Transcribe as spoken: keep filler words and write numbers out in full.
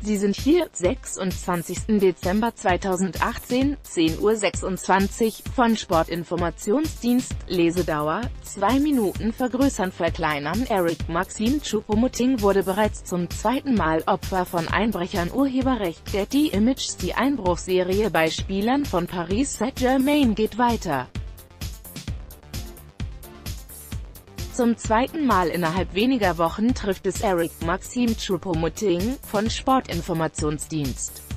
Sie sind hier, sechsundzwanzigsten Dezember zweitausendachtzehn, zehn Uhr sechsundzwanzig, von Sportinformationsdienst, Lesedauer, zwei Minuten vergrößern verkleinern. Eric Maxim Choupo-Moting wurde bereits zum zweiten Mal Opfer von Einbrechern. Urheberrecht Getty Images. Die Einbruchsserie bei Spielern von Paris Saint-Germain geht weiter. Zum zweiten Mal innerhalb weniger Wochen trifft es Eric Maxim Choupo-Moting, von Sportinformationsdienst